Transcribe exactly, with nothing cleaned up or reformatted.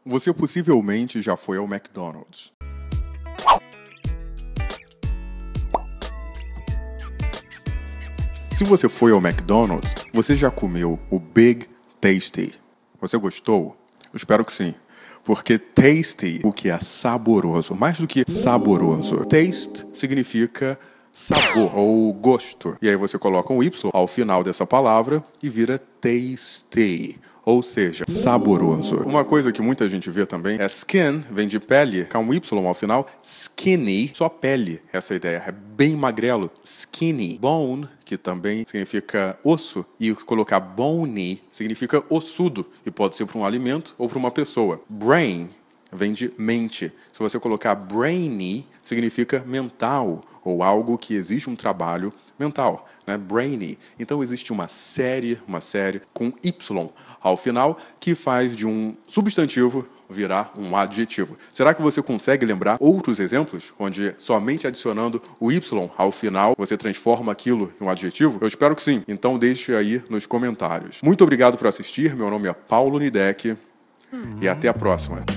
Você possivelmente já foi ao McDonald's. Se você foi ao McDonald's, você já comeu o Big Tasty. Você gostou? Eu espero que sim. Porque tasty, o que é saboroso, mais do que saboroso. Taste significa sabor ou gosto. E aí você coloca um Y ao final dessa palavra e vira tasty. Ou seja, saboroso. Uma coisa que muita gente vê também é skin, vem de pele, com um Y ao final, skinny, só pele, essa ideia, é bem magrelo, skinny. Bone, que também significa osso, e colocar bony significa ossudo, e pode ser para um alimento ou para uma pessoa. Brain vem de mente. Se você colocar brainy, significa mental, ou algo que existe um trabalho mental, né? Brainy. Então existe uma série, uma série com Y ao final, que faz de um substantivo virar um adjetivo. Será que você consegue lembrar outros exemplos, onde somente adicionando o Y ao final, você transforma aquilo em um adjetivo? Eu espero que sim. Então deixe aí nos comentários. Muito obrigado por assistir. Meu nome é Paulo Nidec. E até a próxima.